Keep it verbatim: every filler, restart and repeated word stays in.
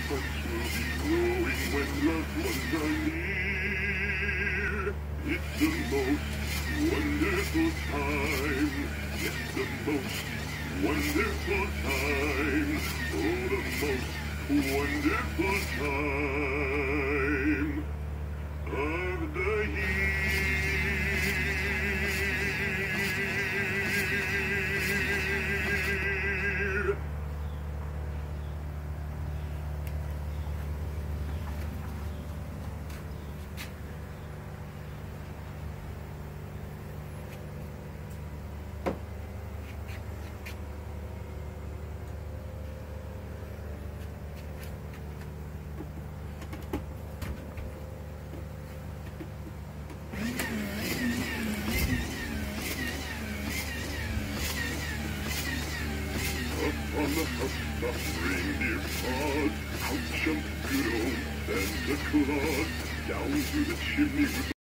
hearts will be glowing when loved ones are near. It's the most wonderful time. It's the most wonderful time. Oh, the most wonderful time of the year. On the housetop reindeer paws, out jumped good old Santa Claus, down through the chimney with